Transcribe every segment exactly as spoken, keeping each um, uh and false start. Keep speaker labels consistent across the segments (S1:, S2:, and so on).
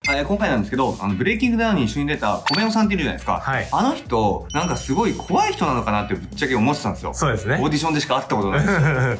S1: えー、今回なんですけど、あの、ブレイキングダウンに一緒に出た小宮さんっているじゃないですか。
S2: はい。
S1: あの人、なんかすごい怖い人なのかなってぶっちゃけ思ってたんですよ。
S2: そうですね。
S1: オーディションでしか会ったことないです。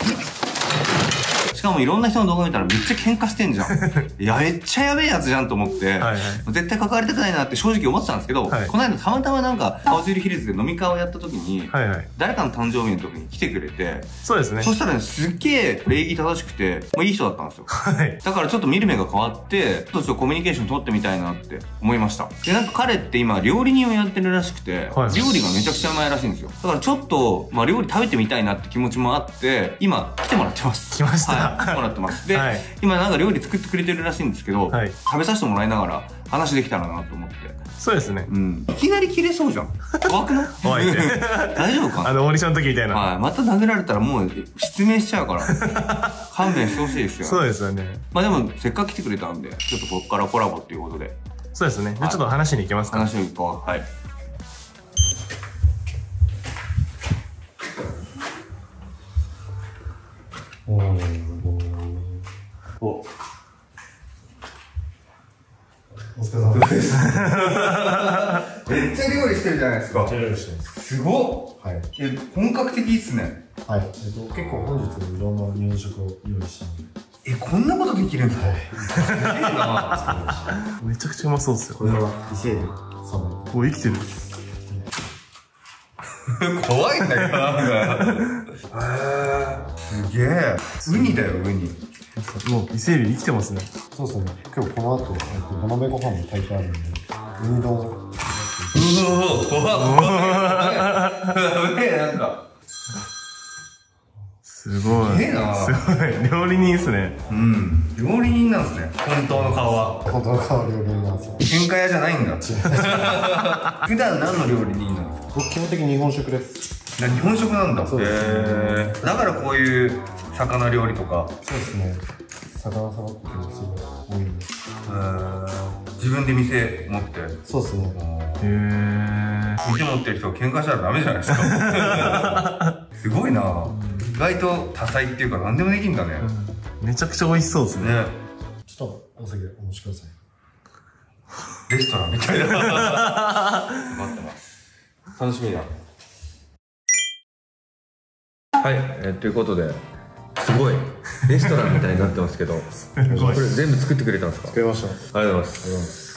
S1: しかもいろんな人の動画見たらめっちゃ喧嘩してんじゃん。いや、めっちゃやべえやつじゃんと思って、はいはい、絶対関わりたくないなって正直思ってたんですけど、はい、この間たまたまなんか、青汁ヒルズで飲み会をやった時に、はいはい、誰かの誕生日の時に来てくれて、
S2: そうですね。
S1: そしたらね、すっげえ礼儀正しくて、まあ、いい人だったんですよ。はい。だからちょっと見る目が変わって、ちょっとコミュニケーション取ってみたいなって思いました。で、なんか彼って今、料理人をやってるらしくて、はい、料理がめちゃくちゃうまいらしいんですよ。だからちょっと、まあ料理食べてみたいなって気持ちもあって、今、来てもらってます。
S2: 来ました。
S1: はい、来てもらってます。で、はい、今なんか料理作ってくれてるらしいんですけど、はい、食べさせてもらいながら話できたらなと思って。
S2: そうですね。
S1: うん。いきなり切れそうじゃん。怖くない？怖いね。大丈夫かな？
S2: あの、オーディションの時みたいな。
S1: はい。また殴られたらもう失明しちゃうから。勘弁してほしいですよ。
S2: そうですよね。
S1: まあでも、せっかく来てくれたんで、ちょっとここからコラボっていうことで。
S2: そうですね。じゃあちょっと話しに行きますか。
S1: 話しに行こう。はい。おお。お疲れ様です。めっちゃ料理してるじゃないですか。めっちゃ料理してます。すごっ。はい。え、本格的っすね。
S3: はい。えっと、結構本日いろんな日本食を用意したんで。
S1: え、こんなことできるんですか？
S2: めちゃくちゃうまそうっすよ。
S3: これは伊勢海老さん。
S2: お、生きてる。
S1: 怖いんだけど、なんか。すげえ。ウニだよ、ウニ。
S2: もう伊勢海老生きてますね。
S3: そうですね。今日この後、えっと、土鍋ご飯も炊いてあるんで、ウニ丼を。うお
S1: ー、怖っ。やべえ、なんか。
S2: すごい。
S1: すげえな。
S2: すごい。料理人っすね。
S1: うん。料理人なんすね。本当の顔は。
S3: 本当の顔は料理人なんですよ。
S1: 喧嘩屋じゃないんだ。普段何の料理人なんですか？
S3: 僕基本的に日本食です。
S1: 日本食なんだ。
S3: そうですね。
S1: だからこういう魚料理とか。
S3: そうですね。魚さばくこともすごい多いです。
S1: 自分で店持って。
S3: そうですね。
S2: へえ。
S1: 店持ってる人喧嘩したらダメじゃないですか。すごいな。意外と多彩っていうか何でもできるんだね。
S2: めちゃくちゃ美味しそうですね。
S3: ちょっとお酒お持ちくださ
S1: い。レストランみたいな。待ってます。楽しみだ。はい、えー、ということで、すごいレストランみたいになってますけど、これ全部作ってくれたんですか？
S3: 作りました。
S1: ありがとうございます。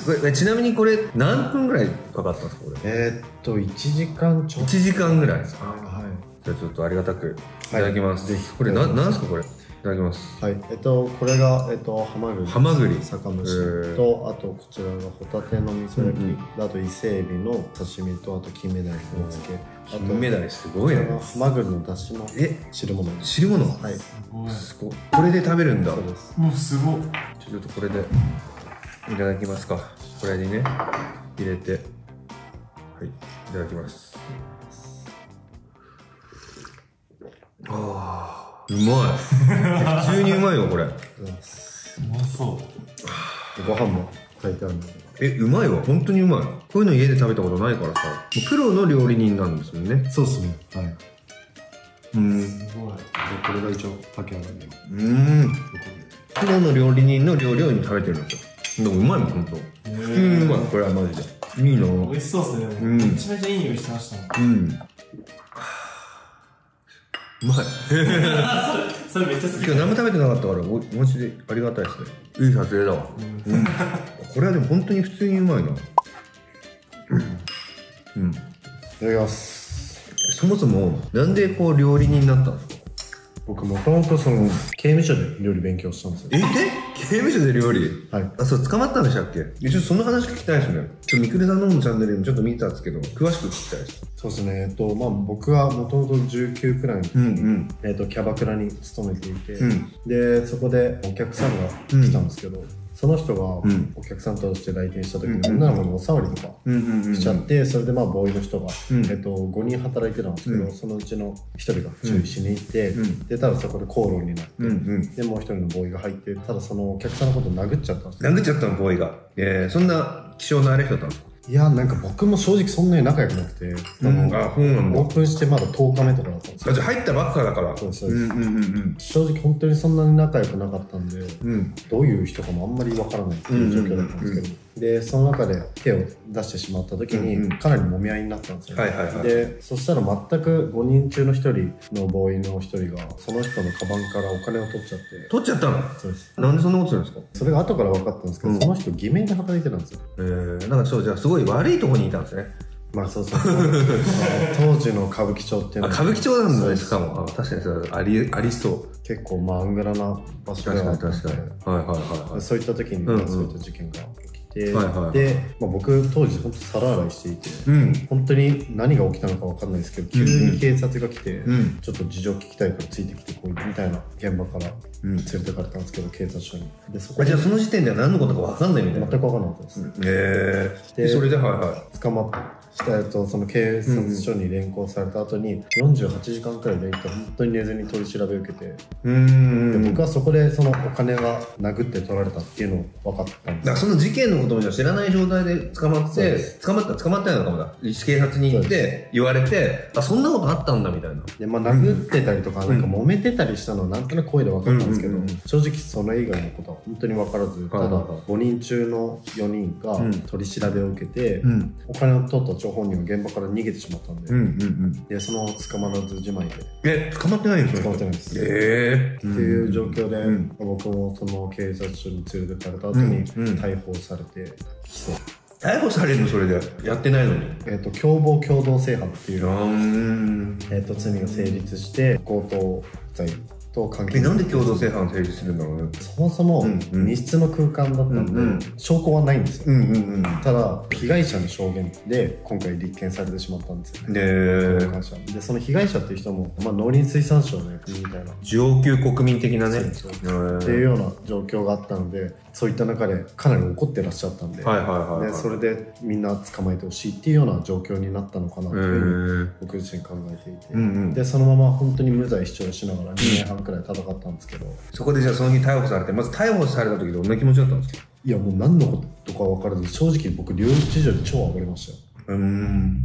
S1: これちなみにこれ何分ぐらいかかったんですか？これ
S3: えーっといちじかんちょっと。
S1: いちじかんぐらいですか？
S3: はい。
S1: じゃあちょっとありがたくいただきます。ぜひ。これななんですかこれ？いただきます。
S3: はい。えっとこれがえっとハマグリ。
S1: ハマグリ。
S3: 酒蒸しと、あとこちらがホタテの味噌焼き、あと伊勢海老の刺身と、あと金目鯛の煮付け。
S1: 金目鯛すごいね。
S3: ハマグリの出汁の汁物。
S1: 汁物？
S3: はい。
S1: すごい。これで食べるんだ。
S3: そうです。
S2: もうすごい。
S1: ちょっとこれでいただきますか。これにね入れて、はい、いただきます。あー、うまい。普通にうまいよこれ。う
S2: まそう。
S3: ご飯も炊いてあるんで。
S1: え、うまいわ。本当にうまい。こういうの家で食べたことないからさ。もうプロの料理人なんですもんね。
S3: そうですね。はい。
S1: うん。
S3: すごい。これが一応炊き上がりの。
S1: うん。プロの料理人の料理を今食べてるんですよ。でもうまいもん、本当。普通にうまい。これはマジで。いいな。
S2: 美味しそうですね。うん。めちゃめちゃいい匂いしてましたもん。
S1: うん。うまい。
S2: それめっちゃ好き。
S1: 今日何も食べてなかったから、おマジでありがたいですね。いい撮影だわ。うん。これはでも本当に普通にうまいな。うん。い
S3: ただきます。
S1: そもそも、なんでこう料理人になったんですか？
S3: 僕もともとその、刑務所で料理勉強したんですよ。
S1: えで刑務所で料理？
S3: はい。
S1: あ、そう、捕まったんでしたっけ？え、ちょっとその話聞きたいですね。ちょっとみくるさんの方のチャンネルもちょっと見てたんですけど、詳しく聞きたいです。
S3: そうですね。えっと、まあ僕はもともとじゅうきゅうくらいの時に、うんうん、えっと、キャバクラに勤めていて、うん、で、そこでお客さんが来たんですけど、うん、その人がお客さんとして来店した時に女の子にお触りとかしちゃって、それでまあボーイの人が、うん、えっと、ごにん働いてたんですけど、うん、そのうちのひとりが注意しに行って、うん、で、ただそこで口論になって、うんうん、で、もうひとりのボーイが入って、ただそのお客さんのことを殴っちゃったんですよ。
S1: 殴っちゃったの、ボーイが。えー、そんな気性の荒い人だったんですか？
S3: いや、なんか僕も正直そんなに仲良くなくて、
S4: うん、あ、そうなんだ。
S3: オープンしてまだとおかめとかだったんですよ。
S4: じゃあ入ったばっかだから。
S3: そうそうです。正直本当にそんなに仲良くなかったんで、うん、どういう人かもあんまりわからないっていう状況だったんですけど、で、その中で手を出してしまった時に、かなり揉み合いになったんですよ、ね。はいはいはい。で、そしたら全くごにん中のひとりのボーイのひとりが、その人のカバンからお金を取っちゃって。
S4: 取っちゃったの？
S3: そうです。
S4: なんでそんなことするんですか？
S3: それが後から分かったんですけど、うん、その人偽名で働いてたんですよ。
S4: えー、なんかそう、じゃあすごい悪いところにいたんですね。
S3: まあそうそうそう当時の歌舞伎町っていうのは
S4: 歌舞伎町なんだね、しかも。確かにそうありありそう。
S3: 結構まあアングラな場所があって、確かに確かに、はいはいはい、はい、そういった時に、うんうん、そういった事件が起きて、はいはいはい、で、まあ、僕当時本当皿洗いしていて、うん、本当に何が起きたのか分かんないですけど、急に警察が来て、うん、ちょっと事情聞きたいからついてきてこいみたいな現場から連れてかれたんですけど、警察署に。
S4: でそこでじゃあその時点では何のことか分かんないみたいな？
S3: 全く分かんなかったです。へ、うん、
S4: えー、でそれではいはい
S3: 捕まったやつをその警察署に連行された後によんじゅうはちじかんくらいでいて本当に寝ずに取り調べを受けて、うーんで僕はそこでそのお金が殴って取られたっていうのを分かったんです。
S4: だからその事件のことも知らない状態で捕まって捕まった捕まったのかもだ、警察に行って言われて、あ、そんなことあったんだみたいな。
S3: で、まあ、殴ってたりとかなんか揉めてたりしたのはなんとなく声で分かったんですけど、正直それ以外のことは本当に分からず、ただごにん中のよにんが取り調べを受けて、うん、お金を取った張本人は現場から逃げてしまったんで、うんうんうん、でその捕まらずじまいで。
S4: え、捕まってないんですか？
S3: 捕まってないです。
S4: え
S3: ー、っていう状況で、うん、僕もその警察署に連れてかれた後に逮捕されて起訴。
S4: 逮捕されるの？それでやってないのに。
S3: えっと共謀共同正犯っていう、えっと罪が成立して強盗罪と関係。
S4: え、なんで共同正犯成立するんだろうね。
S3: そもそも密室の空間だったんで、うんうん、証拠はないんですよ、うんうんうん、ただ被害者の証言で今回立件されてしまったんですよね。で、でその被害者っていう人も、まあ、農林水産省の役人みたいな
S4: 上級国民的なね
S3: っていうような状況があったので、そういった中でかなり怒ってらっしゃったんで、はいはいはいはい、でそれでみんな捕まえてほしいっていうような状況になったのかなというふうに僕自身考えていて、うんうん、でそのまま本当に無罪主張しながらにねんはんくらい戦ったんですけど、
S4: そこでじゃあその日逮捕されて、まず逮捕された時どんな気持ちだったんですか？
S3: いやもう何のことか分からず、正直僕留置場で超暴れましたよ。うん、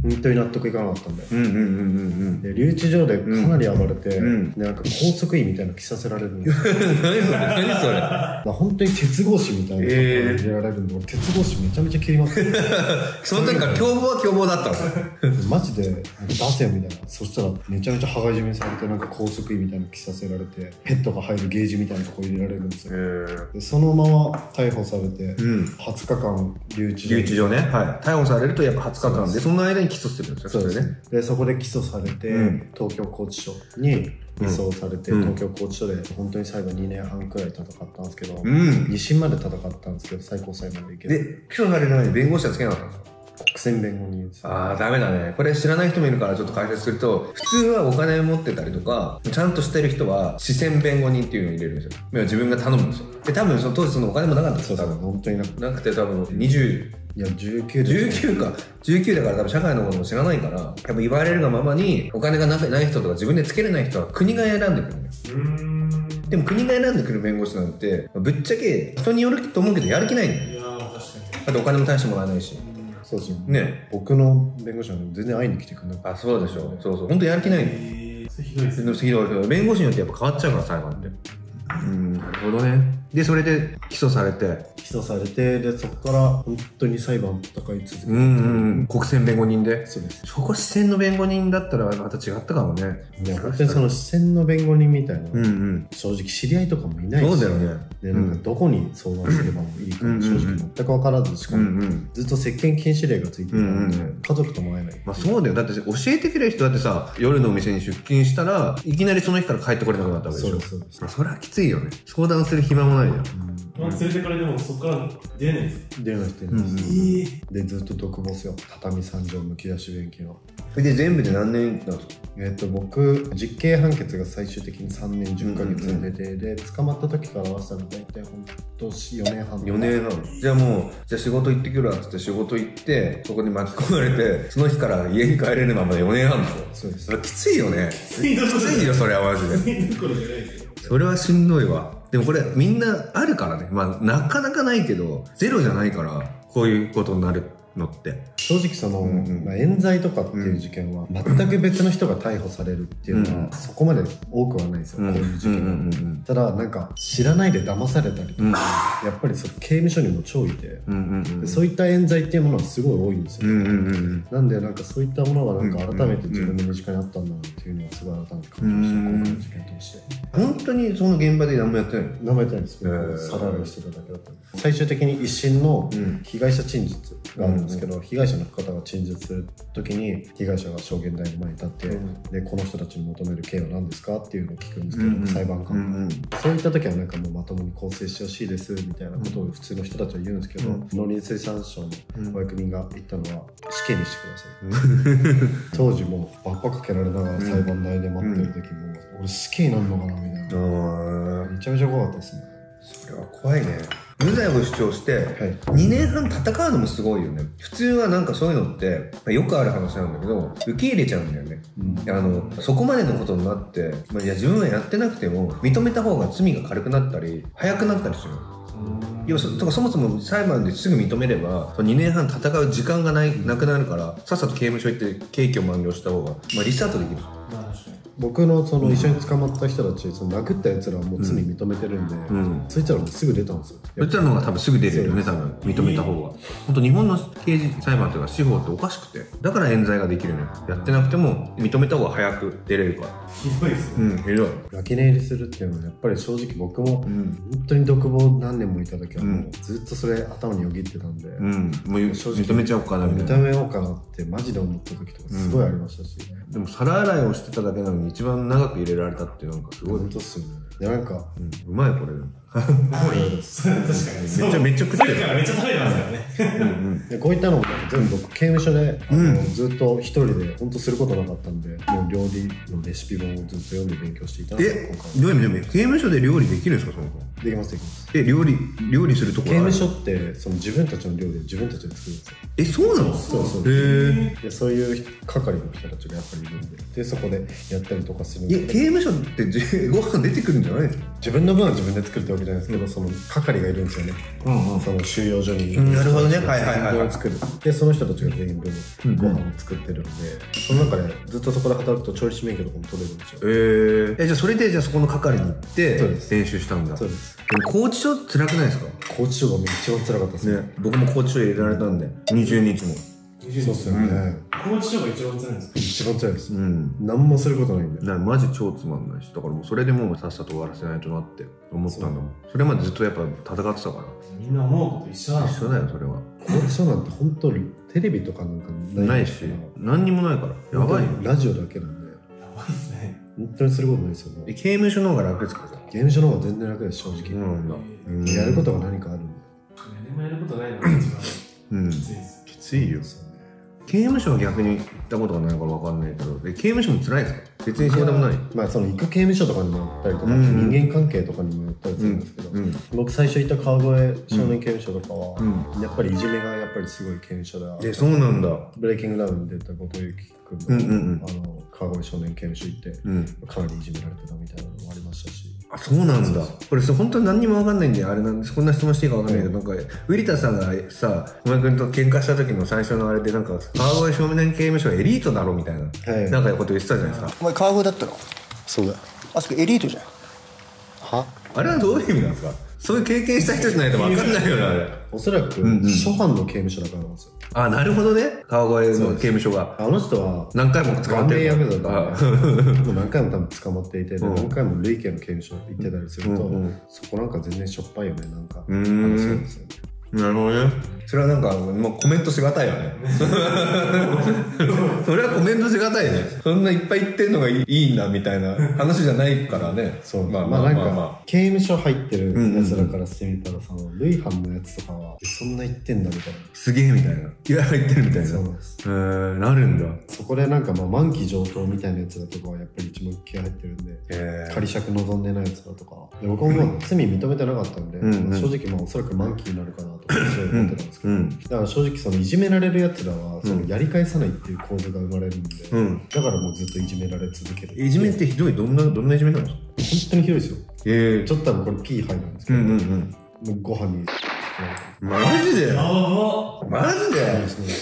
S3: 本当に納得いかなかったんで、うんうんうんうん、で留置場でかなり暴れて、うん、でなんか拘束員みたいなの着させられるんですよ何それ何それ本当に鉄格子みたいなの入れられるんで、えー、鉄格子めちゃめちゃ切ります
S4: その時から凶暴は凶暴だったの
S3: マジで出せよみたいな。そしたらめちゃめちゃ羽交い締めされて、なんか拘束員みたいなの着させられて、ペットが入るゲージみたいなとこ入れられるんですよ、えー、でそのまま逮捕されて、うん、はつかかん留置場
S4: 留置場ね、はい、逮捕されるとやっぱはつかかんで、その間に起訴するんですよ。
S3: そうですね。でそこで起訴されて、うん、東京拘置所に移送されて、うん、東京拘置所で本当に最後にねんはんくらい戦ったんですけど、うん、に審まで戦ったんですけど最高裁まで行けて。
S4: で起訴されるのに弁護士はつけなかったんですか？
S3: 国選弁護人です。
S4: ああ、ダメだね。これ知らない人もいるからちょっと解説すると、普通はお金を持ってたりとかちゃんとしてる人は私選弁護人っていうのを入れるんですよ。自分が頼むんですよ。で多分その当時そのお金もなかったんですよ。多分本当になくて、なくて多分にじゅう、
S3: いやじゅうきゅう
S4: です、ね、じゅうきゅうかじゅうきゅうだから多分社会のことも知らないから、やっぱ言われるがままにお金がない人とか自分でつけれない人は国が選んでくるんだよ。うーん、でも国が選んでくる弁護士なんてぶっちゃけ人によると思うけどやる気ないんだよ。いやー確かに。だってお金も大してもらえないし。
S3: そうですね。ね、僕の弁護士は全然会いに来てくれなかった。
S4: あ、そうでしょ。そうそう。本当やる気ないんだよ。ひどいですね。ひどい。弁護士によってやっぱ変わっちゃうから裁判って。うん、なるほどね。でそれで起訴されて
S3: 起訴されて、でそこから本当に裁判戦い続けて、うん
S4: うん、国選弁護人で。
S3: そうです。
S4: そこ支選の弁護人だったらまた違ったかもね。
S3: いや本当にその支選の弁護人みたいな、うんうん、正直知り合いとかもいないし、
S4: そうだよね。
S3: でなんかどこに相談すればいいかも正直全く分からず、しかも、うんうん、ずっと接見禁止令がついてたので、うんうん、家族とも会えない。
S4: まあそうだよ。だって教えてくれる人だってさ、夜のお店に出勤したらいきなりその日から帰ってこれなくなったわけでしょ。そうです。まあ、それはきついよね。相談する暇もないじゃん。
S2: まあ、連れてかれてもそこから出れないです。
S3: 出れないです出れないです、うん、でずっと毒ボスよ。畳さんじょうむき出し勉強。
S4: で全部で何年なんですか？
S3: えっと僕実刑判決が最終的にさんねんじゅっかげつ出て、うんうん、で捕まった時から合わせたら大体ほんとよねんはん。
S4: よねんはん。じゃあもうじゃあ仕事行ってくるわっつって仕事行ってそこに巻き込まれてその日から家に帰れるままでよねんはんでしょ。
S3: そうです。
S4: きついよね。きついよそれはマジで。
S2: どころじゃないですよ。
S4: それはしんどいわ。でもこれみんなあるからね。まあなかなかないけどゼロじゃないからこういうことになるのって。
S3: 正直その、うんうん、まあ、冤罪とかっていう事件は全く別の人が逮捕されるっていうのはそこまで多くはないですよ、うん、こういう事件は。ただなんか知らないで騙されたりとか、うん、やっぱりそ刑務所にも超いて、うんうんうん、そういった冤罪っていうものはすごい多いんですよ、うんうんうん、なんでなんかそういったものがなんか改めて自分の身近にあったんだなっていうのはすごい改めて感じました、今回の事件として。
S4: 本当にその現場で何もやってないの？
S3: 何もやってないんですよ、えー、皿洗いしてただけだった。最終的に一審の被害者陳述があるんですけど、うん、被害者の方が陳述するときに被害者が証言台の前に立って、うん、でこの人たちに求める刑は何ですかっていうのを聞くんですけど、うん、裁判官が、うん、そういった時はなんかもうまともに構成してほしいですみたいなことを普通の人たちは言うんですけど、うん、農林水産省のお役人が言ったのは死刑にしてください、うん、当時もうバッパかけられながら裁判台で待ってる時も、うん、俺死刑になるのかなみたいな、うん、めちゃめちゃ怖かったですね。
S4: それは怖いね。無罪を主張してにねんはん戦うのもすごいよね。普通はなんかそういうのってよくある話なんだけど受け入れちゃうんだよね、うん、あのそこまでのことになって、まあ、いや自分はやってなくても認めた方が罪が軽くなったり早くなったりする。要は そ, とかそもそも裁判ですぐ認めればにねんはん戦う時間がないなくなるからさっさと刑務所行って刑期を満了した方が、まあ、リスタートできる。
S3: 僕のその一緒に捕まった人たち、その殴ったやつらはもう罪認めてるんで、うん、そいつらもすぐ出たんですよ。
S4: そいつらの方が多分すぐ出れるよね、多分認めた方が。本当日本の刑事裁判というか司法っておかしくて、だから冤罪ができるのよ。やってなくても認めた方が早く出れるから。
S2: ひどいですよね。
S4: うん、ひどい。
S3: 泣き寝入りするっていうのはやっぱり正直僕も、うん、本当に独房何年もいた時はもうずっとそれ頭によぎってたんで、うん、
S4: もう正直認めちゃおうかなみたいな。
S3: 認めようかなってマジで思った時とかすごいありましたし、
S4: うん、でも皿洗いをしてただけなのに一番長く入れられたってなんかすごい。
S3: 本当っすよね。いやなんか、
S4: うん、うまいこれ。
S2: 確かに。めっち
S4: ゃめっちゃ食ってる。
S2: めっちゃ食べてますからね。
S3: うんうん、でこういったのも全部僕刑務所で、あの、うん、ずっと一人で本当することなかったんで、もう料理のレシピ本をずっと読んで勉強していたので。
S4: え、どういう意味でも刑務所で料理できるんですかその子？
S3: できますできます。
S4: え、料理料理するところある？
S3: 刑務所ってその自分たちの料理を自分たちで作るんですよ。
S4: え、そうなの？
S3: そうそう。へえ。でそういう係の人たちがやっぱりいるんで、でそこでやったりとかするんで。
S4: いや刑務所ってご飯出てくるんじゃないですか？
S3: 自分の分は自分で作るってわけじゃないですけど、その係がいるんですよね、うんうん、その収容所に、
S4: うん、なるほどね、はいはいはい、はい、
S3: 作る。でその人たちが全員分ご飯を作ってるんで、うん、その中でずっとそこで働くと調理師免許とかも取れるんですよ。
S4: えー、えじゃあそれでじゃあそこの係に行って練習したんだ。
S3: そうです。
S4: でも拘置所辛くないですか？
S3: 拘置所が一番辛かったですね。
S4: 僕も拘置所入れられたんでにじゅうにちも。
S3: そうっすよね。
S2: 拘置所が一番辛いんですか？
S3: 一番辛いです。うん。何もすることないんで。
S4: だからマジ超つまんないし、だからもうそれでもうさっさと終わらせないとなって思ったんだもん。そ, それまでずっとやっぱ戦ってたから。
S2: みんな思うこと一緒だ。
S4: 一緒だよそれは。
S3: 拘置所なんて本当にテレビとかなんか
S4: ないないし、何にもないからやばいよ。
S3: ラジオだけなんで。
S2: やばいっすね。
S3: 本当にすることないですよね。
S4: 刑務所の方が楽ですか？
S3: 刑務所の方が全然楽です正直。
S4: そうなんだ。
S3: うん、やることが何かあるんで。
S2: 何もやることないのが一番きついです。
S4: きついよ。刑務所は逆に行ったことがないから分かんないけど、刑務所も辛いですか？別にそうでもない。
S3: まあその行く刑務所とかにもよったりとか、うん、人間関係とかにもよったりするんですけど、うんうん、僕最初行った川越少年刑務所とかは、うん、やっぱりいじめがやっぱりすごい刑務所で、
S4: え、そうなんだ。
S3: ブレイキングダウンに出た後藤幸君の、うんうんうん、あの川越少年刑務所行って、うん、かなりいじめられてたみたいなのもありましたし。
S4: あ、そうなんだ。これ本当に何にも分かんないんであれなんです。こんな質問していいか分かんないけど、うん、なんかウィリタさんがさお前君と喧嘩した時の最初のあれでなんか川越少年刑務所はエリートだろみたいな、はい、なんかこと言ってたじゃないですか。
S5: お前川越だったの？
S3: そうだ。
S5: あそこエリートじゃん。
S3: は？
S4: あれはどういう意味なんですか？そういう経験した人じゃないと分かんないよねあれ。
S3: おそらく、うんうん、初犯の刑務所だからなんですよ。
S4: あ、なるほどね。川越の刑務所が。
S3: あの人は
S4: 何回も捕まってる。
S3: ヤクザだったんで何回も多分捕まっていて、うん、何回も累計の刑務所行ってたりすると、うんうん、そこなんか全然しょっぱいよね、なんか。うーん。そうですよね。
S4: なるほどね。それはなんかもうコメントしがたいよね。それはコメントしがたいね。そんないっぱい言ってんのがいいんだみたいな話じゃないからね。
S3: そう。まあまあまあまあ。刑務所入ってるやつらからしてみたらさ、累犯のやつとかはそんな言ってんだみたいな。
S4: すげえみたいな。気合入ってるみたいな。
S3: そうです。
S4: へー、なるんだ。
S3: そこでなんかまあ満期上等みたいなやつだとかはやっぱり一番気合入ってるんで、仮釈望んでないやつだとか。で僕もまあ罪認めてなかったんで、うんうん、正直まあおそらく満期になるかなとかそう思ってたんですけど、うん、だから正直そのいじめられるやつらはそのやり返さないっていう構図が生まれるんで、うん、だからもうずっといじめられ続ける。
S4: いじめってひどい？どんなどんないじめなんですか？
S3: 本当にひどいですよ。
S4: えー、
S3: ちょっと多分これ P 入るんですけど、うんうんうん、もうご飯にられ
S4: マジで
S2: やば
S4: マジで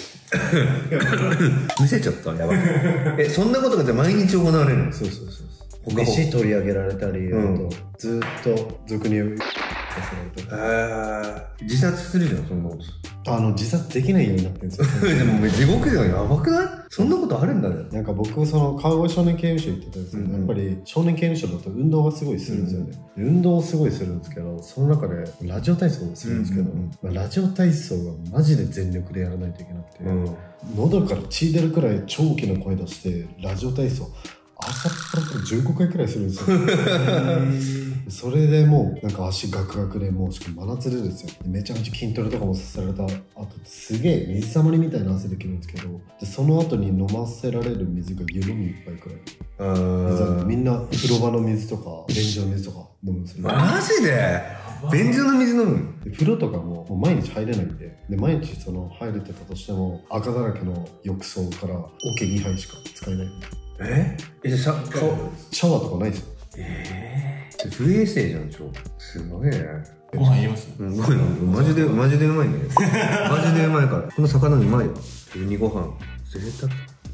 S4: 見せちゃった。やばい。え、そんなことが毎日行われるの？
S3: そうそうそう。飯取り上げられたり、うん、あとずっと俗にさせら
S4: れて。へー。自殺するじゃん、そんなこと。
S3: あの、自殺できないようになってるんですよ。
S4: でも地獄じゃん。やばくない？そんなことあるんだね。
S3: なんか僕、その、川越少年刑務所行ってたんですけど、うんうん、やっぱり少年刑務所だと運動がすごいするんですよね。うん、運動をすごいするんですけど、その中でラジオ体操をするんですけど、うんうんまあ、ラジオ体操がマジで全力でやらないといけなくて、うん、喉から血出るくらい超大きな声出して、ラジオ体操、朝っぱらからじゅうごかいくらいするんですよ。それでもうなんか足ガクガクでもうしかも真夏でですよ。めちゃめちゃ筋トレとかもさせられた後すげえ水たまりみたいな汗できるんですけど、でその後に飲ませられる水が湯飲み一杯くらい。みんな風呂場の水とか便所の水とか飲むんですよ。
S4: マジで？便所の水飲む？
S3: 風呂とかももう毎日入れないんで、で毎日その入れてたとしても赤だらけの浴槽から桶にはいしか使えない。
S4: ええ、シャ
S3: シャワーとかないですよ。
S4: ええー、不衛生じゃん、超。すごいね。
S2: ご飯入れます？
S4: うん、ご飯、マジで、マジでうまいね。マジでうまいから。この魚うまいよ。急にご飯。贅沢。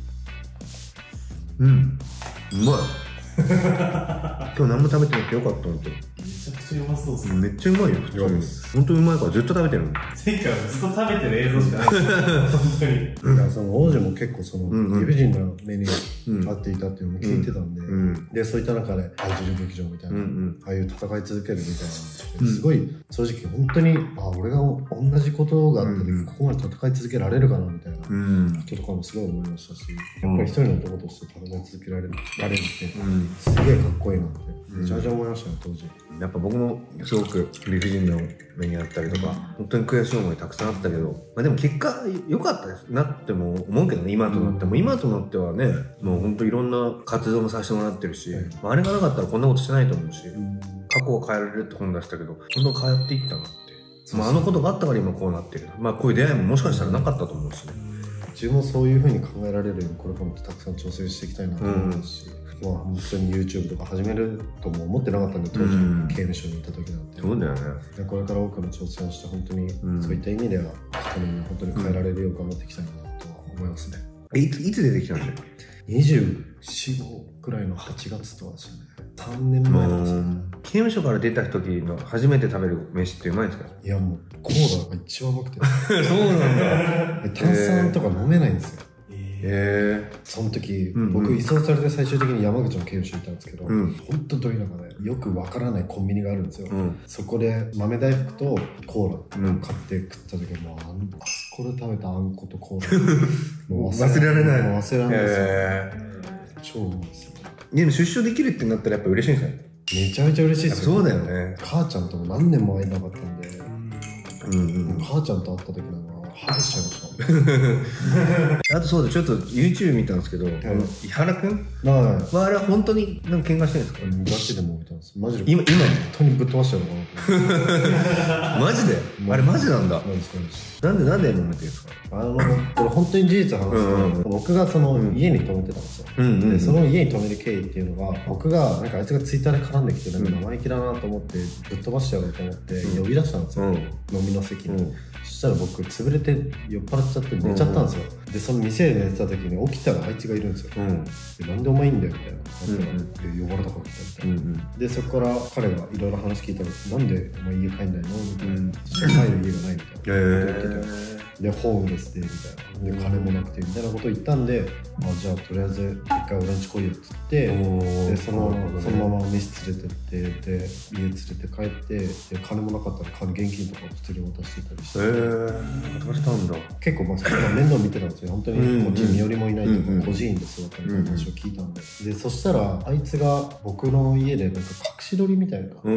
S4: うん。うまい。今日何も食べてなくてよかった、ほんと。
S2: めちゃくちゃうまそうっすね。
S4: めっちゃうまいよ、普通に。本当にうまいからずっと食べてるの。
S2: 前回はずっと食べてる映像しかない。本当に。
S3: だからその王子も結構その理不尽な目に遭っていたっていうのも聞いてたんで、うんうん、でそういった中で愛汁劇場みたいな、うんうん、ああいう戦い続けるみたいな、うん、すごい正直本当にあ俺が同じことがあった時、うん、ここまで戦い続けられるかなみたいなこととかもすごい思いましたし、やっぱり一人の男として戦い続けられるられるって、うん、すげえかっこいいなってめちゃめちゃ思いましたね当時。
S4: やっぱ僕もすごく理不尽な目にあったりとか、うん、本当に悔しい思いたくさんあったけど、まあ、でも結果良かったですなっても思うけどね、今となっても、うん、今となってはねもう本当いろんな活動もさせてもらってるし、うんまあ、あれがなかったらこんなことしてないと思うし、うん、過去を変えられるって本出したけどどんどん変わっていったなって、まあ、あのことがあったから今こうなってる、まあこういう出会いももしかしたらなかったと思うしね、
S3: うん、自分もそういうふうに考えられるようにこれからもたくさん挑戦していきたいなと思いますし、うんまあ、本当に YouTube とか始めるとも思ってなかったんで当時、うん、刑務所にいた時なんて
S4: そうだよね。
S3: これから多くの挑戦をして本当に、うん、そういった意味では人に本当に変えられるよう頑張っていきたいなとは思いますね。
S4: えいついつ出てきたんだよ。
S3: にじゅうよん、ごくらいのはちがつとかですよね。さんねんまえですね。
S4: 刑務所から出た時の初めて食べる飯ってうまいですか？
S3: いやもうコーラが一番うまくて
S4: そうなんだ。
S3: 炭酸とか飲めないんですよ。
S4: へえ。
S3: その時、うんうん、僕移送されて最終的に山口の刑務所にいたんですけど、うん、ほんとど田舎でよくわからないコンビニがあるんですよ、うん、そこで豆大福とコーラを買って食った時はもう あ, あそこで食べたあんことコーラもう
S4: 忘れられない。
S3: もう忘れられないですよ。超うまいですよ。
S4: でも出所できるってなったらやっぱ嬉しいんですか？
S3: めちゃめちゃ嬉しいですよ。
S4: そうだよね。
S3: 母ちゃんとも何年も会えなかったんで、うんうん、母ちゃんと会った時なんかハグしちゃいました
S4: あとそうだ、ちょっと YouTube 見たんですけど、はい、あの伊原くんはあれは本当になんか喧嘩してるんですか？
S3: ガチでも見たんです。マジで
S4: 今、今
S3: 本当にぶっ飛ばしちゃうのか
S4: なマジであれマジなんだ。なんでなんで揉めてるんですか？
S3: あのこれ本当に事実話すと、うんうん、僕がその家に泊めてたんですよ、うんうんうん、でその家に泊める経緯っていうのが僕がなんかあいつがツイッターで絡んできてなんか生意気だなと思ってぶっ飛ばしちゃうと思って呼び出したんですよ、うん、飲みの席に、うん、そしたら僕潰れて酔っ払っちゃって寝ちゃったんですよ、うんうん、でその店で寝てた時に起きたらあいつがいるんですよ、うん、でなんでお前いいんだよみたいな、うんうん、で呼ばれたから来たみたいな、うんうん、でそこから彼がいろいろ話聞いたらなんでお前家帰んないのみたいな、うん、そしたら帰る家がないみたいなこと言ってて、えーでホームレスでみたいなで金もなくてみたいなことを言ったんで、あじゃあとりあえず一回俺んち来いよっつってでそのそのまま飯連れてってで家連れて帰ってで金もなかったら金現金とかを普通に渡してたりして、え
S4: ー、渡したんだ。
S3: 結構まあそんな面倒見てたんですよ本当に。こっちに身寄りもいないとか、うんうん、孤児院で育ったみたいな話を聞いたんで、うんうん、でそしたらあいつが僕の家でなんか隠し撮りみたいな、うん、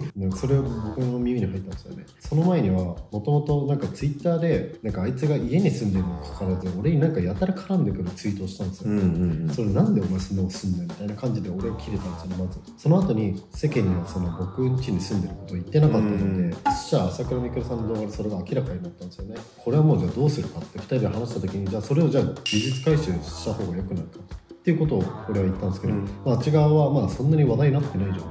S3: なんかそれを僕の耳に入ったんですよね。その前にはもともとなんかツイッターでなんかあいつが家に住んでるにもかかわらず俺になんかやたら絡んでくるツイートをしたんですよ、うんうんうん、それなんでお前そんなことすんだよみたいな感じで俺は切れたんですよね。まずその後に世間にはその僕ん家に住んでることを言ってなかったので、うんうん、そしたら朝倉未来さんの動画でそれが明らかになったんですよね。これはもうじゃあどうするかってふたりで話した時にじゃあそれをじゃあ事実回収した方が良くないかっていうことを俺は言ったんですけど、うん、まああっち側はまあそんなに話題になってないじゃん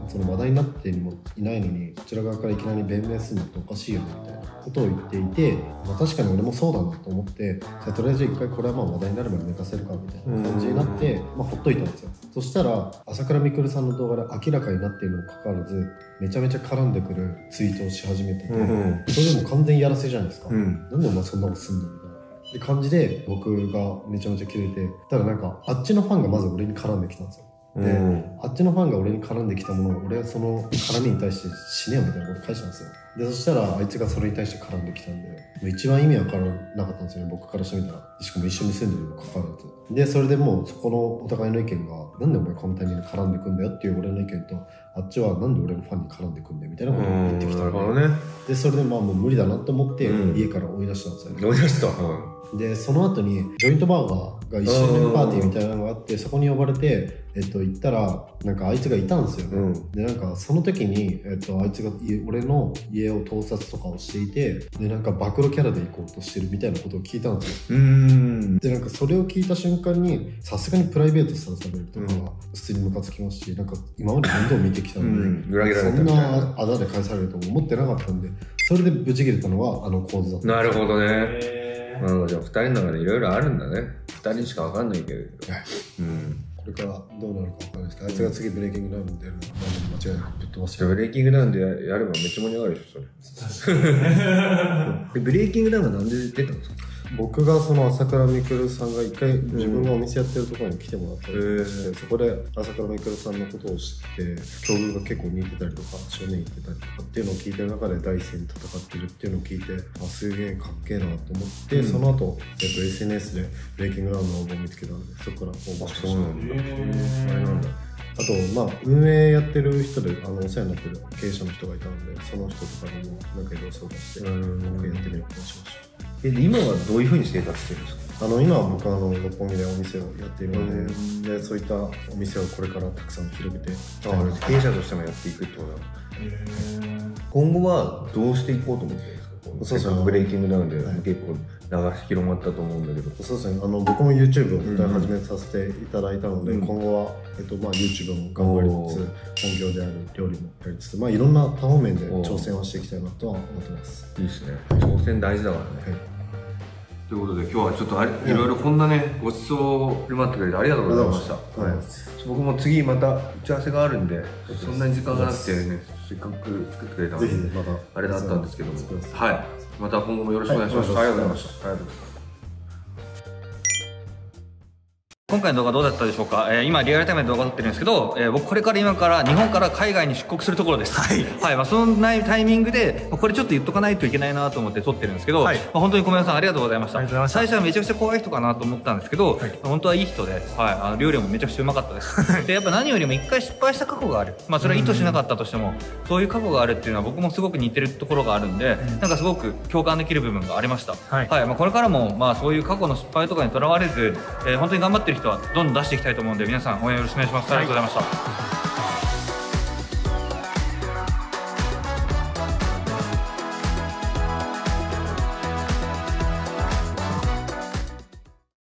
S3: その話題になってもいないのにこちら側からいきなり弁明するのっておかしいよねみたいなことを言っていて、まあ、確かに俺もそうだなと思って、じゃあとりあえず一回これはまあ話題になるまで寝かせるかみたいな感じになって、まあ、ほっといたんですよ。そしたら朝倉未来さんの動画で明らかになっているにもかかわらずめちゃめちゃ絡んでくるツイートをし始めてて、うんうん、それでも完全にやらせじゃないですか、うん、なんでお前そんなことすんのみたいなで感じで僕がめちゃめちゃキレて、ただなんかあっちのファンがまず俺に絡んできたんですよ。で、うん、あっちのファンが俺に絡んできたものを俺はその絡みに対して死ねよみたいなこと返したんですよ。でそしたらあいつがそれに対して絡んできたんで、もう一番意味わからなかったんですよね、僕からしてみたら。しかも一緒に住んでるにもかかわらず。でそれでもうそこのお互いの意見がなんでお前このタイミングで絡んでくんだよっていう俺の意見と、あっちはなんで俺のファンに絡んでくんだよみたいなことを言ってきたんで、なるほどね。でそれでまあもう無理だなと思って家から追い出したんですよね、うん、追い出した、うん、でその後にジョイントバーガーがいっしゅうねんパーティーみたいなのがあって、そこに呼ばれてえっと行ったらなんかあいつがいたんですよ、うん、でなんかその時に、えっと、あいつが俺の家を盗撮とかをしていて、でなんか暴露キャラで行こうとしてるみたいなことを聞いたんですよ。うーんでなんかそれを聞いた瞬間にさすがにプライベートされるとかは普通にムカつきますし、なんか今まで面倒見てきたので、うん、裏切られたみたいな、そんなあだで返されると思ってなかったんで、それでブチ切れたのはあの構図だった。なるほどね。まあ、じゃあふたりの中でいろいろあるんだね。ふたりしかわかんないけど、うん、これからどうなるかわかんないですけど、あいつが次ブレイキングダウンでやるのは間違いなくぶっ飛ばしてる。ブレイキングダウンでやればめっちゃ盛り上がるでしょそれ。でブレイキングダウンはなんで出たんですか？僕がその朝倉未来さんが一回自分がお店やってるところに来てもらったりとかして、うん、そこで朝倉未来さんのことを知って境遇が結構似てたりとか正面行ってたりとかっていうのを聞いてる中で第一線に戦ってるっていうのを聞いて、あすげえかっけえなと思って、うん、その後、えっと、エスエヌエス でブレイキングダウンの応募を見つけたのでそこから応募しました。そうなんだ、あれなんだ。あと、まあ、運営やってる人であのお世話になってる経営者の人がいたので、その人とかにもなんかいろいろ相談して僕やってみることをしました。え今はどういうふうに生活してるんですか？あの今は僕はあの六本木でお店をやっているので、でそういったお店をこれからたくさん広げて、経営者としてもやっていくってことだ。今後はどうしていこうと思ってるんですか？そうですね、ブレイキングダウンで結構流し広まったと思うんだけど、そうですね、あの僕も YouTube を始めさせていただいたので、うん、今後は、えっとまあ、YouTube も頑張りつつ本業である料理もやりつつ、まあ、いろんな多方面で挑戦をしていきたいなとは思ってます。いいですね、挑戦大事だからね、はい。ということで今日はちょっとあれ、いろいろこんなねごちそうを振る舞ってくれてありがとうございました。はい、僕も次また打ち合わせがあるんで、そんなに時間がなくてね、せっかく作ってくれたのでまたあれだったんですけども、はい、また今後もよろしくお願いします。ありがとうございました。ありがとうございます。今回の動画どうだったでしょうか。えー、今リアルタイムで動画撮ってるんですけど、えー、僕これから今から日本から海外に出国するところです。はい。はい。まあそのタイミングで、これちょっと言っとかないといけないなと思って撮ってるんですけど、はい、まあ本当に小宮さんありがとうございました。ありがとうございました。最初はめちゃくちゃ怖い人かなと思ったんですけど、はい、本当はいい人で、はい。あの料理もめちゃくちゃうまかったです。で、やっぱ何よりも一回失敗した過去がある。まあそれは意図しなかったとしても、そういう過去があるっていうのは僕もすごく似てるところがあるんで、うん、なんかすごく共感できる部分がありました。はい。はい。まあこれからもまあそういう過去の失敗とかにとらわれず、えー、本当に頑張ってる人はどんどん出していきたいと思うんで、皆さん応援よろしくお願いします。ありがとうございました。